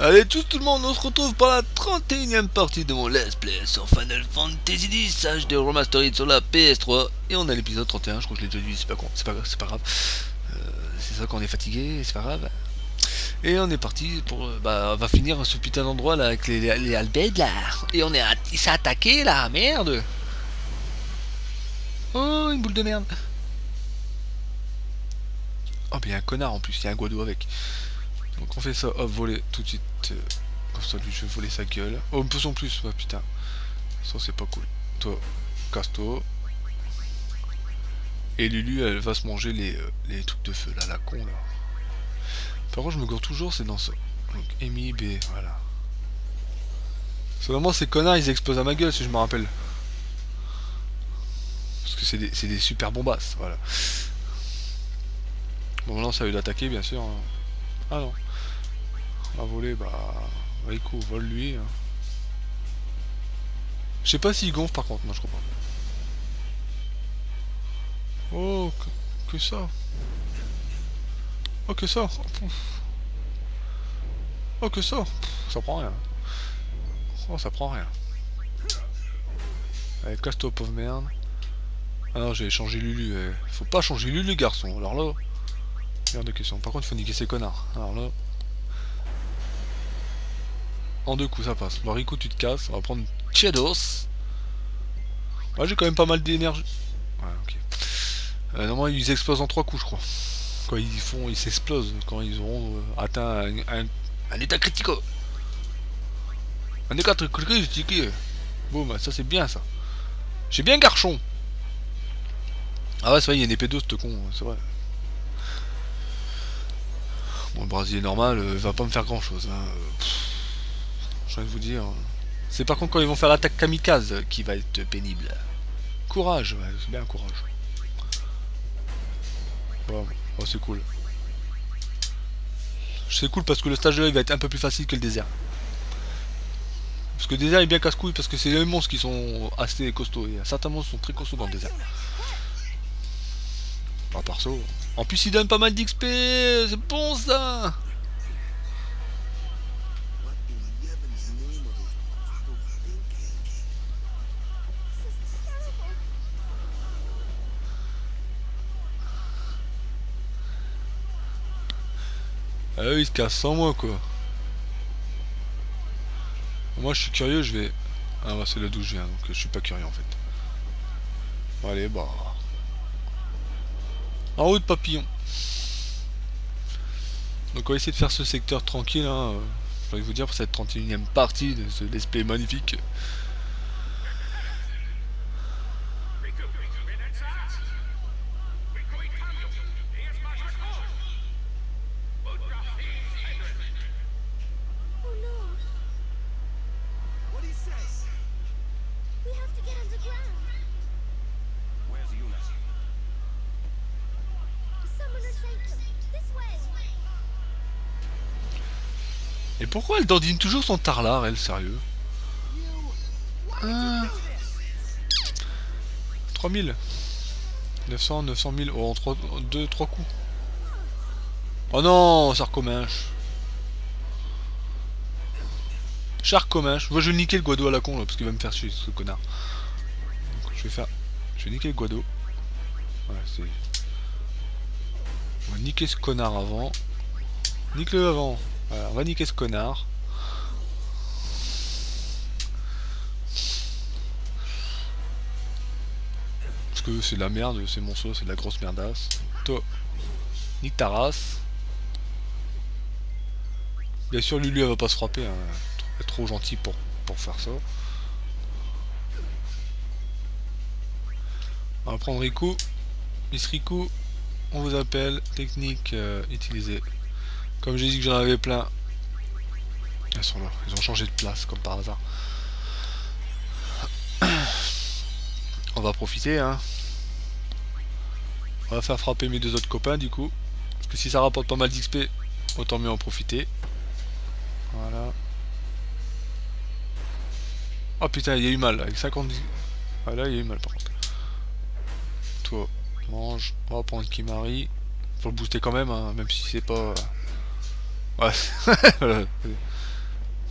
Allez tout le monde, on se retrouve pour la 31e partie de mon Let's Play sur Final Fantasy X HD Remastered sur la PS3. Et on a l'épisode 31, je crois que je l'ai déjà dit, c'est pas grave. C'est ça qu'on est fatigué, c'est pas grave. Et on est parti pour... on va finir ce putain d'endroit là avec les Albed là. Et on est il s'est attaqué là, merde. Oh, une boule de merde. Oh, mais il y a un connard en plus, il y a un Guado avec. Donc on fait ça, hop, voler tout de suite. Comme ça, lui, je vais voler sa gueule. Oh, une potion en plus, oh, putain. Ça, c'est pas cool. Toi, casse-toi. Et Lulu, elle va se manger les trucs de feu, là, la con, là. Par contre, je me gourre toujours, c'est dans ça. Donc, Amy, B, voilà. C'est vraiment ces connards, ils explosent à ma gueule, si je me rappelle. Parce que c'est des super bombasses, voilà. Bon, maintenant, ça a eu d'attaquer, bien sûr. Hein. Ah non. On va voler, Rico, vole lui. Hein. Je sais pas s'il gonfle par contre, non je crois pas. Oh, que ça. Oh, que ça. Oh, que ça. Ça prend rien. Oh, ça prend rien. Allez, casse-toi, pauvre merde. Ah non, j'ai changé Lulu. Faut pas changer Lulu, garçon. Alors là, merde de question. Par contre, il faut niquer ces connards. Alors là, en deux coups, ça passe. Bon, Rico, tu te casses. On va prendre Chedos. Ouais, j'ai quand même pas mal d'énergie. Ouais, ok. Normalement, ils explosent en 3 coups, je crois. Quand ils s'explosent quand ils auront atteint un état critique. Un état critique. Boum, ça c'est bien ça. J'ai bien garçon. Ah ouais, c'est vrai, il y a une épée d'eau, ce con, c'est vrai. Bon, le brasier normal, va pas me faire grand chose. Hein. Je viens de vous dire. C'est par contre quand ils vont faire l'attaque kamikaze qui va être pénible. Courage, ouais, c'est bien courage. Bon, oh, c'est cool. C'est cool parce que le stage de là il va être un peu plus facile que le désert. Parce que le désert est bien casse-couille parce que c'est les monstres qui sont assez costauds. Et certains monstres sont très costauds dans le désert. Pas perso. En plus il donne pas mal d'XP, c'est bon ça. Ah eux ils se cassent sans moi quoi. Moi je suis curieux, je vais... Ah bah c'est là d'où je viens, donc je suis pas curieux en fait. Bon, allez, en route papillon. Donc on va essayer de faire ce secteur tranquille, hein. Je vais vous dire pour cette 31e partie de ce let's play magnifique. Et pourquoi elle dandine toujours son tarlard, elle, sérieux? 3000 900 000, oh, en 2-3 coups. Oh non, Sarcominche. Charcominche. Moi je vais niquer le Guado à la con là, parce qu'il va me faire chier ce connard. Donc, je vais niquer le Guado. Ouais, c'est... On va niquer ce connard avant. Nique-le avant. Voilà, on va niquer ce connard. Parce que c'est de la merde, c'est mon saut, c'est de la grosse merdasse. Toi, nique ta race. Bien sûr, Lulu elle va pas se frapper, hein. Elle est trop gentille pour faire ça. On va prendre Riku. Miss Riku, on vous appelle. Technique utilisée. Comme j'ai dit que j'en avais plein. Elles sont là, ils ont changé de place comme par hasard. On va profiter, hein. On va faire frapper mes deux autres copains du coup. Parce que si ça rapporte pas mal d'XP, autant mieux en profiter. Voilà. Oh putain, il y a eu mal avec 50. Ah là, il y a eu mal par contre. Toi, mange. On va prendre Kimari. Faut le booster quand même, hein, même si c'est pas... Ouais.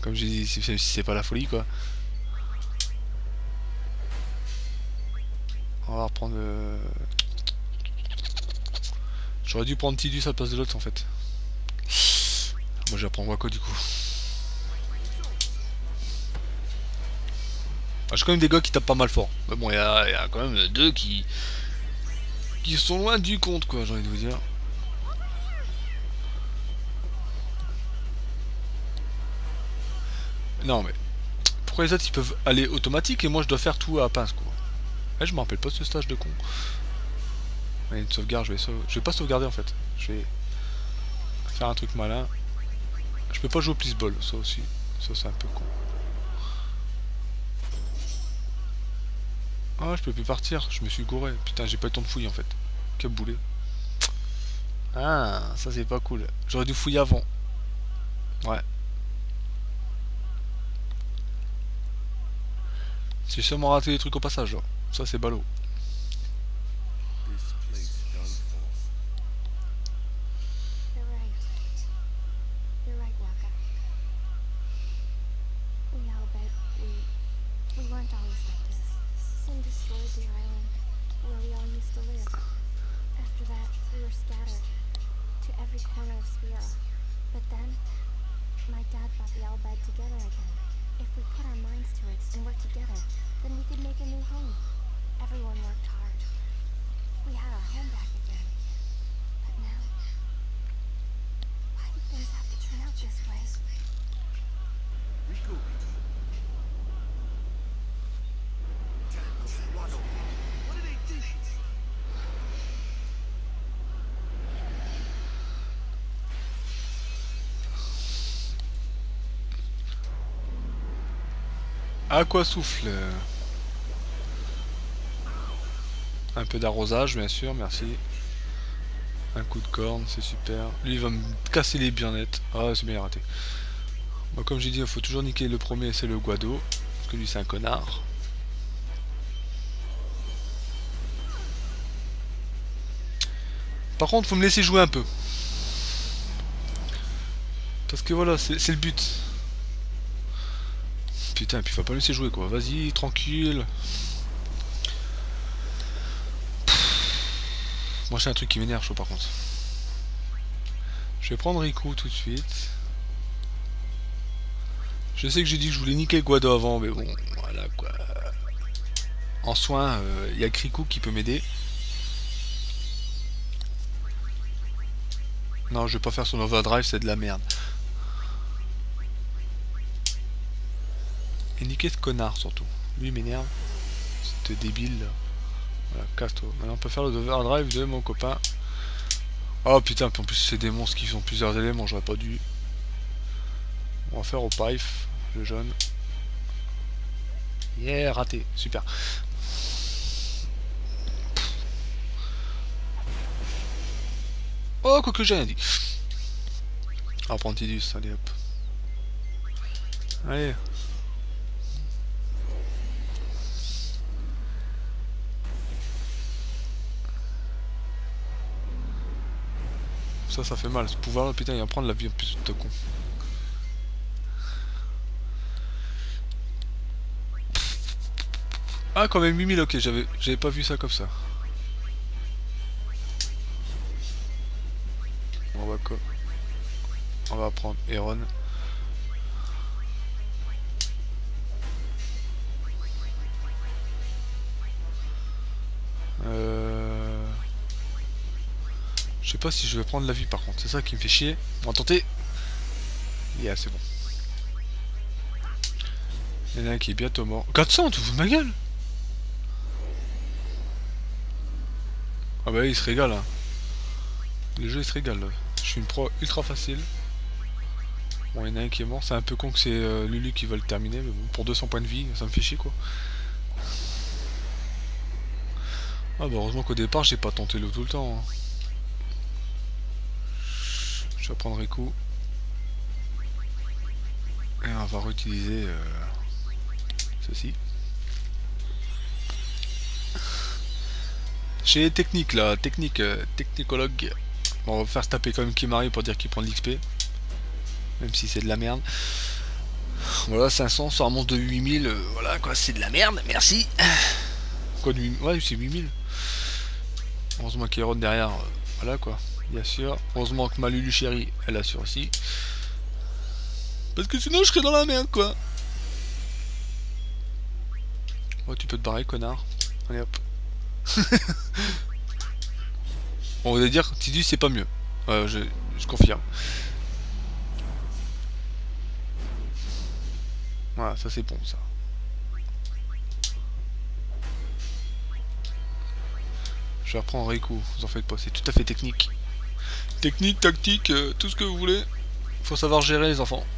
Comme j'ai dit, si c'est pas la folie quoi. On va reprendre... J'aurais dû prendre Tidus à la place de l'autre en fait. Moi je vais prendre Wako du coup. Ah, j'ai quand même des gars qui tapent pas mal fort. Mais bon, il y a quand même deux qui sont loin du compte quoi, j'ai envie de vous dire. Non mais pourquoi les autres ils peuvent aller automatique et moi je dois faire tout à pince quoi. Je me rappelle pas de ce stage de con. Il y a une sauvegarde, je vais pas sauvegarder en fait. Je vais faire un truc malin. Je peux pas jouer au please ball, ça aussi. Ça c'est un peu con. Ah je peux plus partir, je me suis gouré. Putain j'ai pas eu le temps de fouiller en fait. Quel boulet. Ah ça c'est pas cool. J'aurais dû fouiller avant. Ouais. J'ai sûrement raté des trucs au passage là. Ça c'est ballot. À quoi souffle? Un peu d'arrosage bien sûr, merci. Un coup de corne, c'est super. Lui il va me casser les bien nets. Ah c'est bien raté. Bon, comme j'ai dit, il faut toujours niquer le premier, c'est le Guado. Parce que lui c'est un connard. Par contre faut me laisser jouer un peu. Parce que voilà, c'est le but. Putain, puis faut pas me laisser jouer quoi. Vas-y, tranquille. Moi c'est un truc qui m'énerve chaud par contre. Je vais prendre Riku tout de suite. Je sais que j'ai dit que je voulais niquer Guado avant, mais bon, voilà quoi. En soin, il y a Riku qui peut m'aider. Non, je vais pas faire son overdrive, c'est de la merde. Et niquer ce connard surtout. Lui m'énerve. C'est débile là. Voilà, casse-toi. Maintenant on peut faire le overdrive de mon copain. Oh putain, en plus c'est des monstres qui ont plusieurs éléments, j'aurais pas dû. On va faire au pipe, le jaune. Yeah, raté, super. Oh, quoi que j'ai rien dit. Apprentidus, allez hop. Allez. Ça fait mal, ce pouvoir là, putain, il va prendre la vie en plus de con. Ah, quand même 8000, ok, j'avais pas vu ça comme ça. On va prendre Heron. Je sais pas si je vais prendre la vie par contre, c'est ça qui me fait chier. On va tenter. Yeah, c'est bon. Il y en a un qui est bientôt mort. 400, tu fous de ma gueule? Ah bah il se régale hein. Le jeu il se régale là. Je suis une pro ultra facile. Bon il y en a un qui est mort, c'est un peu con que c'est Lulu qui va le terminer, mais bon, pour 200 points de vie, ça me fait chier quoi. Ah bah heureusement qu'au départ j'ai pas tenté l'eau tout le temps. Hein. Je vais prendre Riku. Et on va réutiliser ceci. J'ai les techniques là, technicologue. Bon, on va faire se taper quand même Kimari pour dire qu'il prend de l'XP. Même si c'est de la merde. Voilà, 500 sur un monstre de 8000, voilà quoi, c'est de la merde, merci. Quoi de 8000? Ouais, c'est 8000. Heureusement qu'il y a Ron derrière, voilà quoi, il assure. Heureusement que ma Lulu chérie, elle assure aussi. Parce que sinon je serais dans la merde quoi. Ouais, tu peux te barrer, connard. Allez hop. Bon, on va dire, Tidus c'est pas mieux. Je confirme. Voilà, ça c'est bon ça. Je vais reprendre Riku, vous en faites pas, c'est tout à fait technique. Technique, tactique, tout ce que vous voulez. Faut savoir gérer les enfants.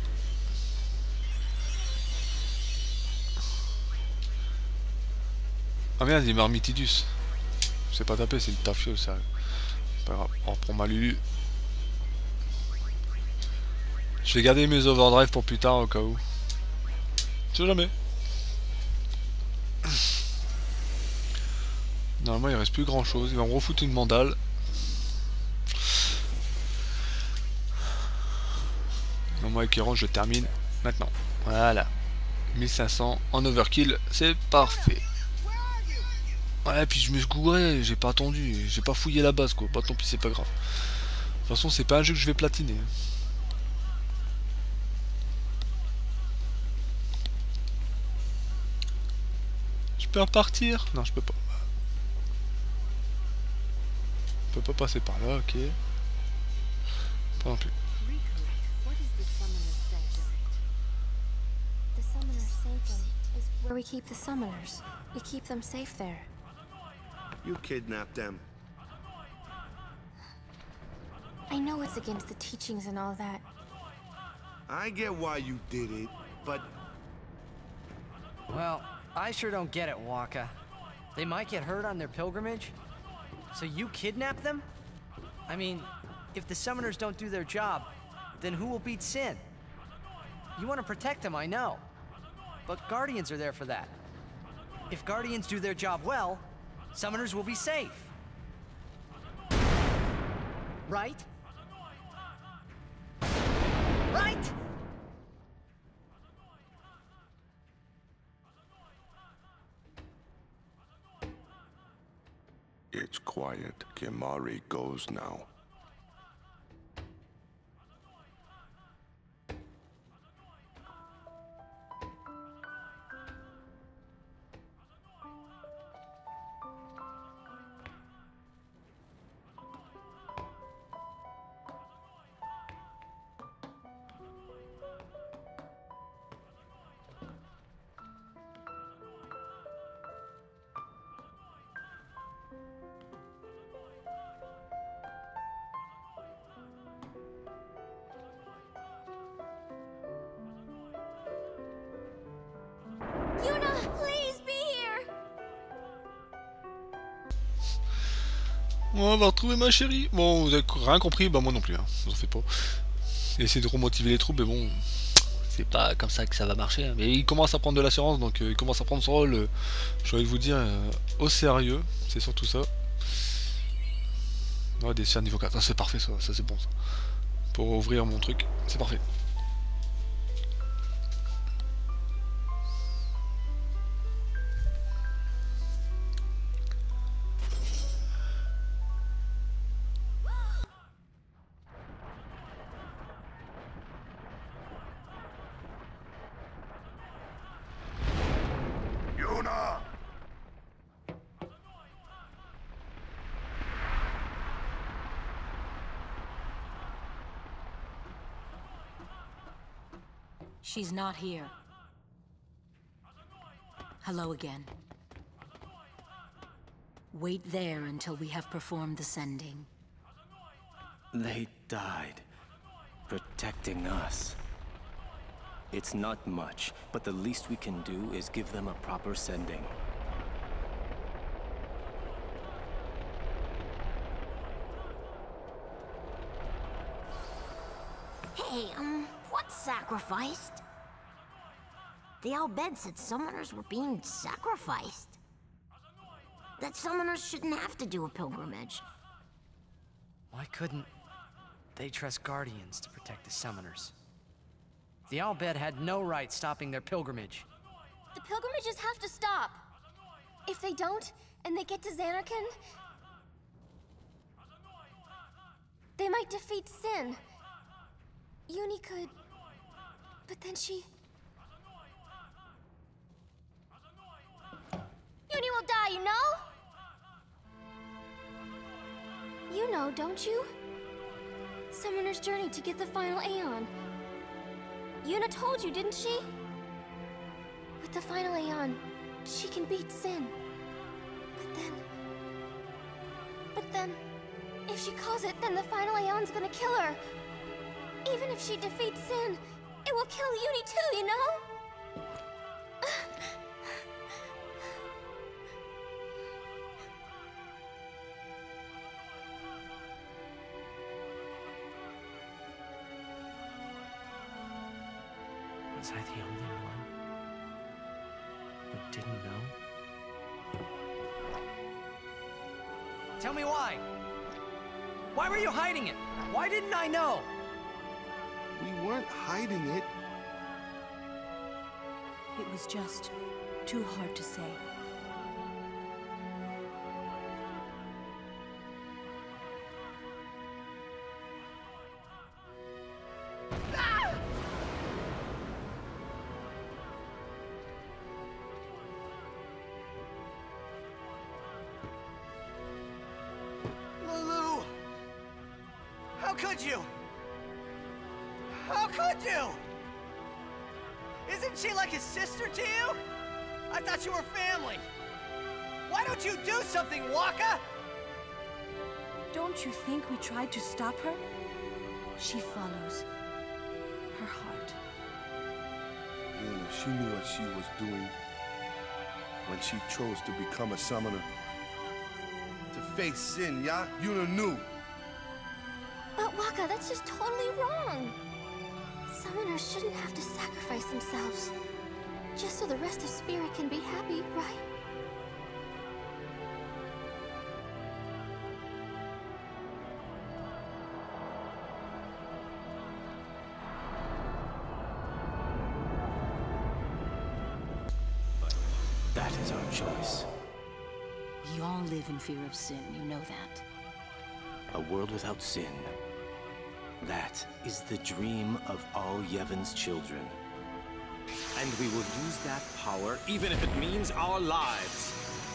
Ah merde, il m'a remis Tidus. C'est pas tapé, c'est une tafio ça. Pas grave, on reprend ma Lulu. Je vais garder mes overdrive pour plus tard au cas où. Je sais jamais. Normalement il reste plus grand chose, il va me refoutre une mandale. Normalement avec Iron je termine maintenant. Voilà. 1500 en overkill, c'est parfait. Ouais, puis je me suis gouré, j'ai pas attendu, j'ai pas fouillé la base quoi. Bah tant pis, c'est pas grave. De toute façon, c'est pas un jeu que je vais platiner. Je peux repartir? Non, je peux pas. Je peux pas passer par là, ok. Pas non plus. Where we keep the summoners. We keep them safe there. You kidnapped them. I know it's against the teachings and all that. I get why you did it, but... Well, I sure don't get it, Waka. They might get hurt on their pilgrimage. So you kidnap them? I mean, if the summoners don't do their job, then who will beat Sin? You want to protect them, I know. But Guardians are there for that. If Guardians do their job well, summoners will be safe. Right? Right? It's quiet. Kimari goes now. Yuna, please be here. On va retrouver ma chérie. Bon, vous avez rien compris, bah moi non plus, hein. Vous en faites pas. Essayez de remotiver les troupes, mais bon, c'est pas comme ça que ça va marcher. Hein. Mais il commence à prendre de l'assurance, donc il commence à prendre son rôle, j'ai envie de vous dire, au sérieux. C'est surtout ça. Ouais, des sphères niveau 4, ah, c'est parfait ça c'est bon ça. Pour ouvrir mon truc, c'est parfait. Yuna! She's not here. Hello again. Wait there until we have performed the sending. They died, protecting us. It's not much, but the least we can do is give them a proper sending. Hey, what's sacrificed? The Al-Bed said summoners were being sacrificed. That summoners shouldn't have to do a pilgrimage. Why couldn't they trust Guardians to protect the summoners? The Al Bhed had no right stopping their pilgrimage. The pilgrimages have to stop. If they don't, and they get to Zanarkand, they might defeat Sin. Uni could... But then she... Uni will die, you know? You know, don't you? Summoner's journey to get the final Aeon. Yuna told you, didn't she? With the final Aeon, she can beat Sin. But then... If she calls it, then the final Aeon's gonna kill her. Even if she defeats Sin, it will kill Uni too, you know? Was I the only one who didn't know? Tell me why! Why were you hiding it? Why didn't I know? We weren't hiding it. It was just too hard to say. Lulu! How could you? How could you? Isn't she like a sister to you? I thought you were family. Why don't you do something, Wakka? Don't you think we tried to stop her? She follows her heart. Yuna, she knew what she was doing when she chose to become a summoner. To face Sin, yeah? Yuna knew. But Wakka, that's just totally wrong. Summoners shouldn't have to sacrifice themselves. Just so the rest of Spirit can be happy, right? That is our choice. We all live in fear of Sin, you know that. A world without sin. That is the dream of all Yevon's children. And we will use that power, even if it means our lives.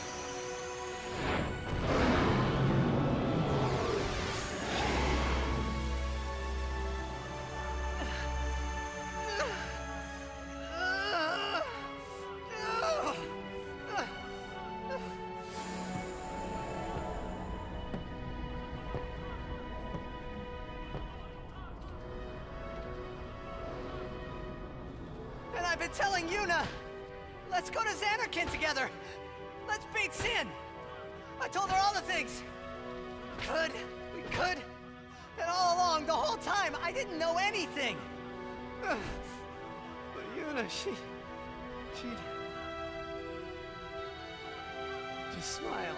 And I've been telling Yuna, let's go to Zanarkand together. Let's beat Sin. I told her all the things. We could. And all along, the whole time, I didn't know anything. But Yuna, she'd just smile.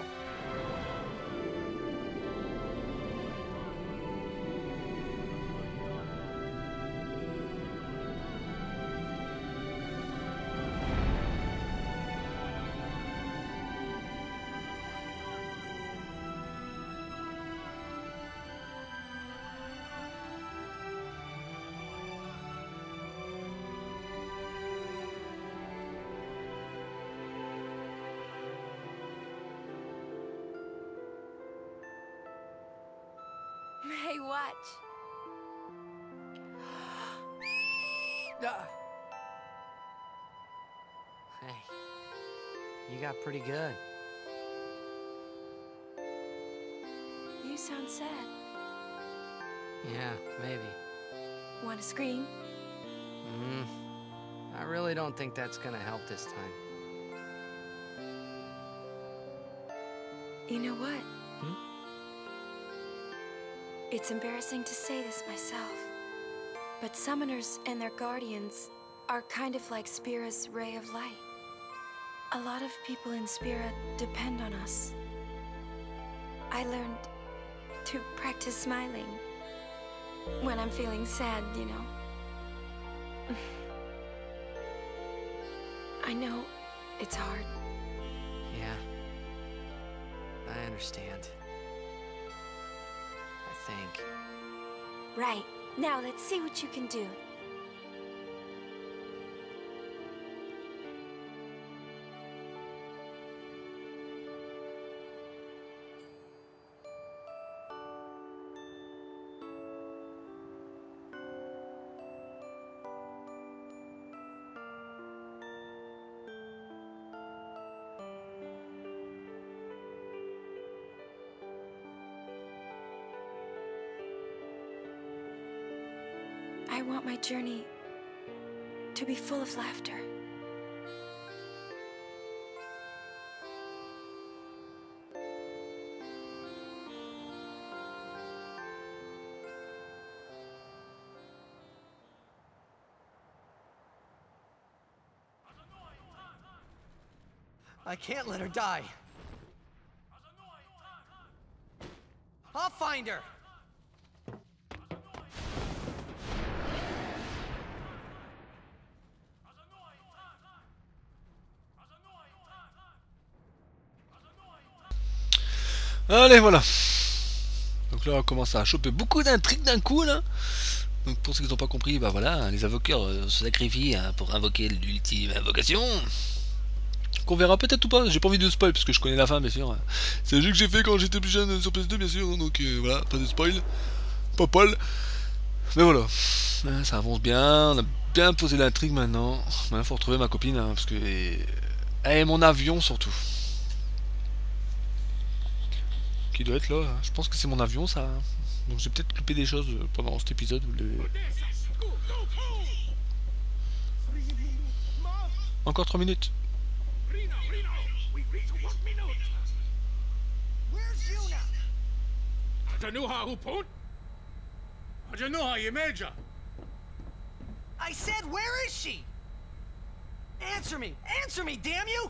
Hey, watch. Hey, you got pretty good. You sound sad. Yeah, maybe. Want to scream? I really don't think that's gonna help this time. You know what? It's embarrassing to say this myself, but summoners and their guardians are kind of like Spira's ray of light. A lot of people in Spira depend on us. I learned to practice smiling when I'm feeling sad, you know. I know it's hard. Yeah. I understand. I think. Right. Now let's see what you can do. I want my journey to be full of laughter. I can't let her die. I'll find her. Allez, voilà. Donc là, on commence à choper beaucoup d'intrigues d'un coup, là. Donc pour ceux qui n'ont pas compris, bah voilà, les invoqueurs se sacrifient pour invoquer l'ultime invocation. Qu'on verra peut-être ou pas, j'ai pas envie de spoil parce que je connais la fin, bien sûr. C'est le jeu que j'ai fait quand j'étais plus jeune sur PS2, bien sûr, donc voilà, pas de spoil. Pas poil. Mais voilà, ça avance bien, on a bien posé l'intrigue maintenant. Maintenant, faut retrouver ma copine, hein, parce que... Et mon avion surtout. Qui doit être là, hein. Je pense que c'est mon avion, ça. Donc j'ai peut-être loupé des choses pendant cet épisode. Encore 3 minutes. I said, where is she? Answer me, damn you!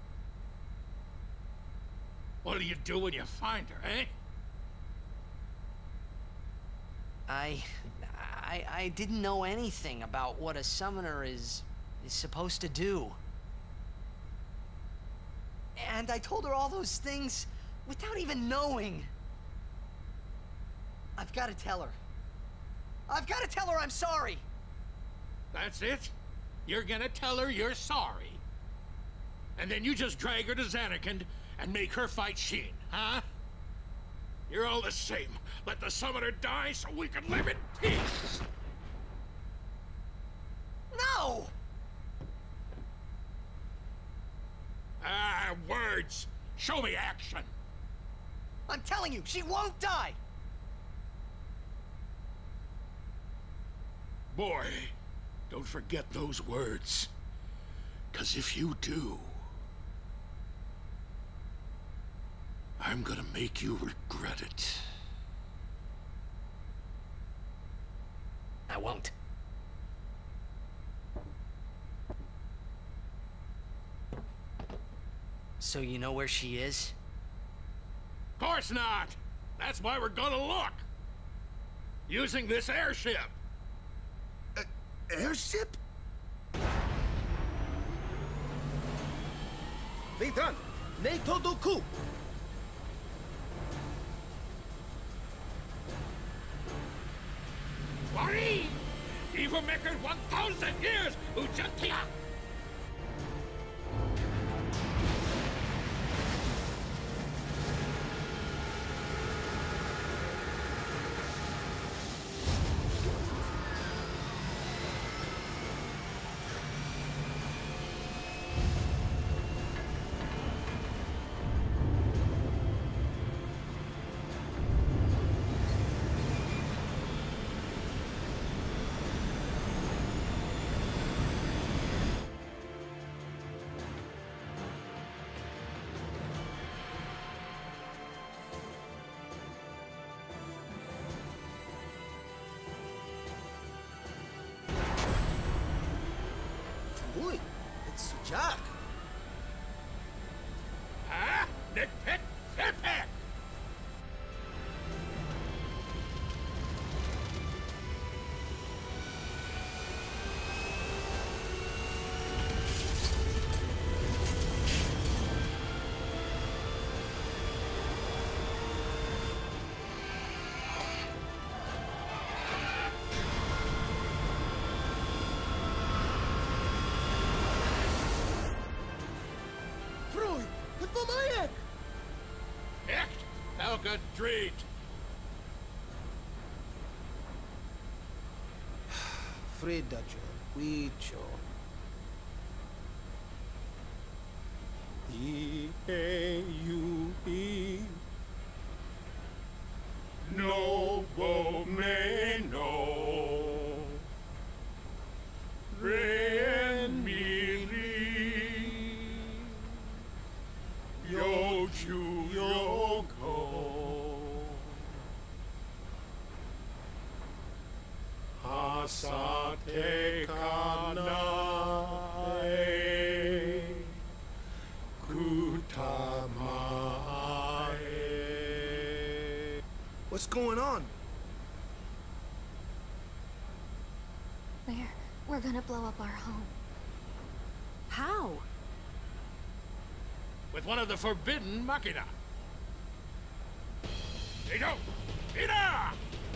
What'll you do when you find her, eh? I didn't know anything about what a summoner is supposed to do. And I told her all those things without even knowing. I've got to tell her. I've got to tell her I'm sorry. That's it? You're gonna tell her you're sorry. And then you just drag her to Zanarkand and make her fight Sheen, huh? You're all the same. Let the summoner die so we can live in peace. No! Ah, words. Show me action. I'm telling you, she won't die! Boy, don't forget those words. 'Cause if you do, I'm gonna make you regret it. I won't. So you know where she is? Of course not! That's why we're gonna look! Using this airship! Airship? Vitran, Neito Doku! Wari! Evil Maker 1,000 years! Ujantia! a treat. Frida Joe, Guicho. E-A-U-E. No bomeno. Re mi ri. Yo chu yo ko. Asate kanae. Kutamae. What's going on? We're gonna blow up our home. How? With one of the forbidden machina. They go! Ida!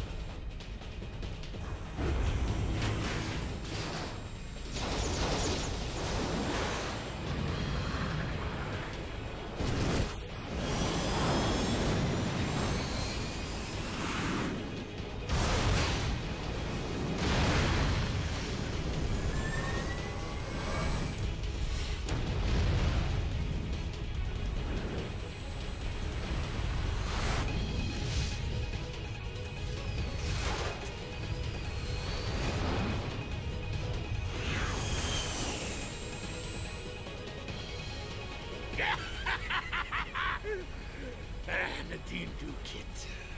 Nadine Dukit.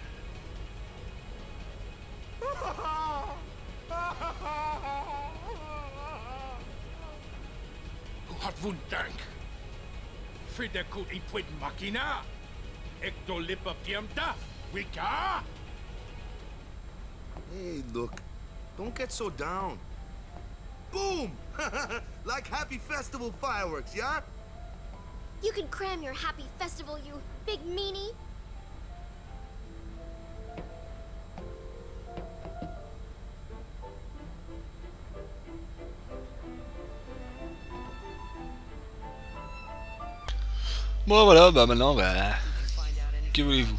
Hat wundank. Frida kut in puid machina. Ecto lip up diem daf. Wika. Hey, look. Don't get so down. Boom! Like happy festival fireworks, yeah? You can cram your happy festival, you big meanie. Bon voilà, bah maintenant, bah... Que voulez-vous?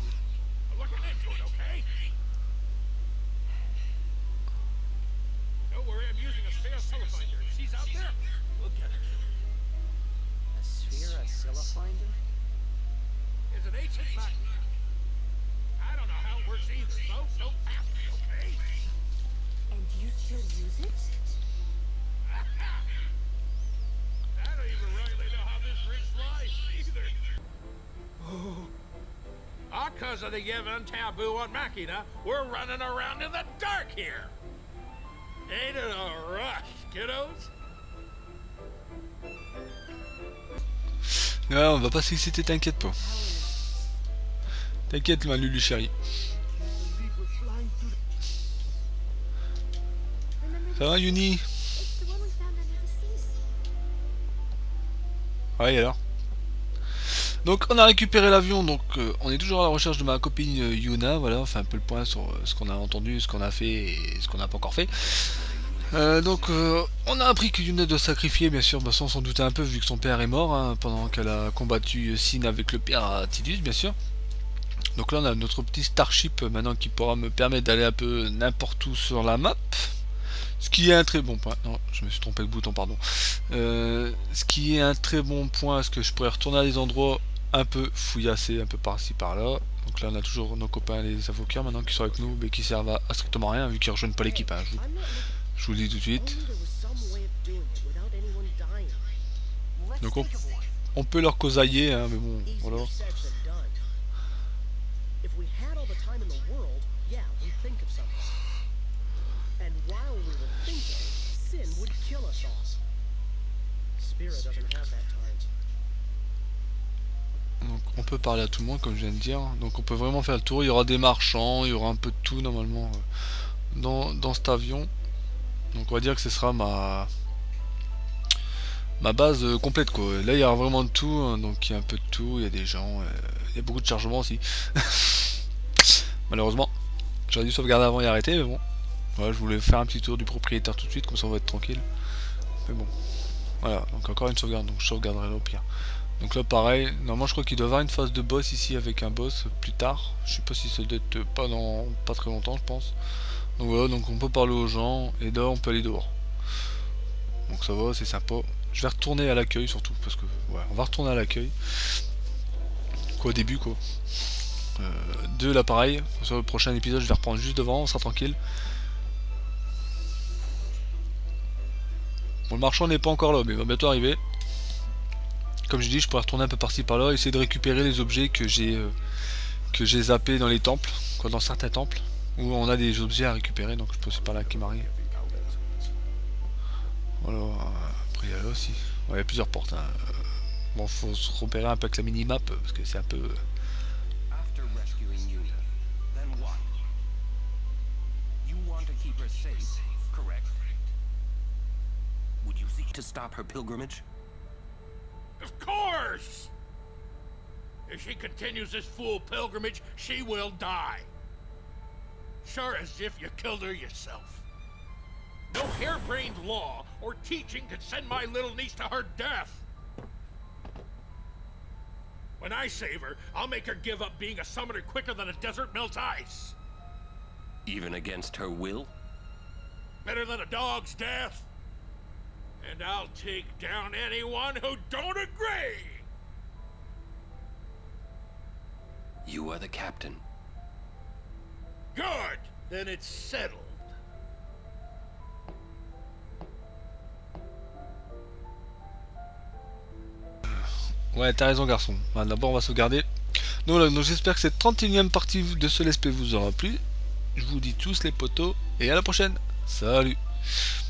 Because of the given taboo on Machina, we're running around in the dark here. Ain't it a rush, kiddos? Ouais, on va pas s'exciter, t'inquiète pas. T'inquiète, ma Lulu chérie. Ça va, Yuni? Ouais, et alors? Donc on a récupéré l'avion, donc on est toujours à la recherche de ma copine Yuna, voilà, on fait un peu le point sur ce qu'on a entendu, ce qu'on a fait et ce qu'on n'a pas encore fait. Donc on a appris que Yuna doit sacrifier, bien sûr, bah, sans s'en douter un peu vu que son père est mort, hein, pendant qu'elle a combattu Sin avec le père à Tidus, bien sûr. Donc là on a notre petit Starship maintenant qui pourra me permettre d'aller un peu n'importe où sur la map. Ce qui est un très bon point. Non, je me suis trompé le bouton, pardon. Ce qui est un très bon point, parce que je pourrais retourner à des endroits un peu fouillassés, un peu par-ci par-là. Donc là, on a toujours nos copains, les avocats, maintenant qui sont avec nous, mais qui servent à strictement rien, vu qu'ils rejoignent pas l'équipe. Hein, je vous le dis tout de suite. Donc on peut leur causailler, hein, mais bon, voilà. Donc on peut parler à tout le monde comme je viens de dire. Donc on peut vraiment faire le tour. Il y aura des marchands, il y aura un peu de tout normalement dans cet avion. Donc on va dire que ce sera ma base complète quoi. Là il y aura vraiment de tout, hein. Donc il y a un peu de tout, il y a des gens, il y a beaucoup de chargements aussi. Malheureusement j'aurais dû sauvegarder avant et arrêter, mais bon. Voilà, je voulais faire un petit tour du propriétaire tout de suite, comme ça on va être tranquille. Mais bon. Voilà, donc encore une sauvegarde, donc je sauvegarderai là au pire. Donc là pareil, normalement je crois qu'il doit y avoir une phase de boss ici avec un boss plus tard. Je sais pas si ça doit être pas très longtemps je pense. Donc voilà, donc on peut parler aux gens et là on peut aller dehors. Donc ça va, c'est sympa. Je vais retourner à l'accueil surtout parce que ouais, on va retourner à l'accueil. Quoi au début quoi. De l'appareil. Sur le prochain épisode je vais reprendre juste devant, on sera tranquille. Bon, le marchand n'est pas encore là mais il va bientôt arriver. Comme je dis, je pourrais retourner un peu par-ci par-là, essayer de récupérer les objets que j'ai zappés dans les temples, quoi, dans certains temples, où on a des objets à récupérer, donc je peux aussi parler à Kimahri. Voilà, après il y a là aussi. Ouais, il y a plusieurs portes. Hein. Bon, faut se repérer un peu avec la minimap, parce que c'est un peu... To stop her pilgrimage? Of course! If she continues this fool pilgrimage, she will die. Sure as if you killed her yourself. No harebrained law or teaching could send my little niece to her death. When I save her, I'll make her give up being a summoner quicker than a desert melts ice. Even against her will? Better than a dog's death. And I'll take down anyone who don't agree! You are the captain. Good! Then it's settled. Ouais, t'as raison garçon. Enfin, d'abord on va sauvegarder. Donc j'espère que cette 31e partie de ce let's play vous aura plu. Je vous dis tous les potos et à la prochaine. Salut!